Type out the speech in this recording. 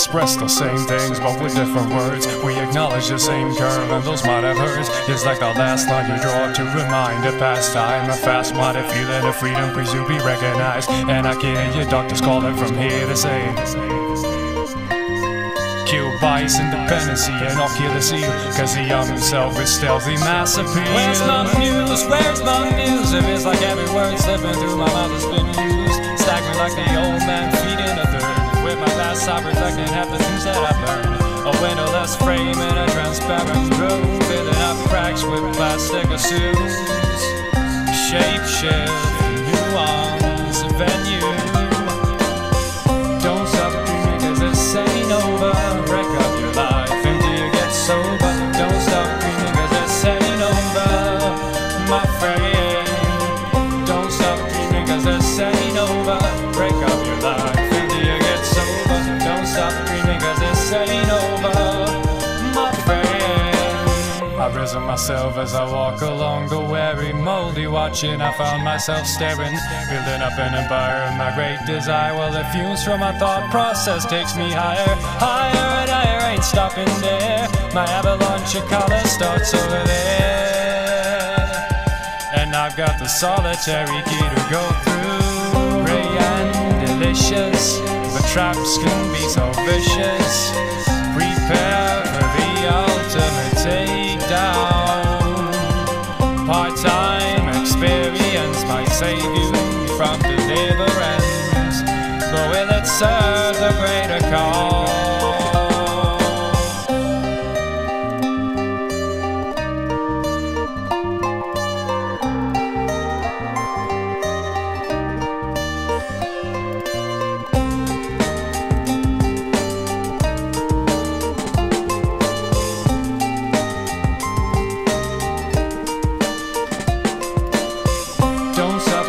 express the same things, but with different words. We acknowledge the same curve, and those might have hurts. It's like the last line you draw to remind a past time. A fast-minded feeling of freedom, please you be recognized. And I can hear your doctors calling from here to say, kill bias, independency, and I'll kill the seal, cause the young himself is stealthy mass appeal. Where's my muse? Where's my muse? It feels like every word slipping through my mouth has been used. Staggering like the old man feeding a third. With my past I reflecting half the things that I've learned. A windowless frame in a transparent room, filling up cracks with plastic assumes. Shape shift, nuance, venue. Don't stop dreaming cause this ain't over. Wreck up your life until you get sober. Don't stop dreaming cause this ain't over, my friend. Don't stop dreaming cause this ain't over. Break up your life until you get sober. Don't stop dreaming cause this ain't over, my friend. I've risen myself as I walk along the weary, moldy watching. I found myself staring, building up an empire of my great desire. Well, the fumes from my thought process takes me higher, higher and higher. Ain't stopping there. My avalanche of color starts over there, and I've got the solitary key to go through. Ray and delicious, but traps can be so vicious. Prepare for the ultimate takedown. Part-time experience might save you from deliverance, but will it serve the greater cause? Don't stop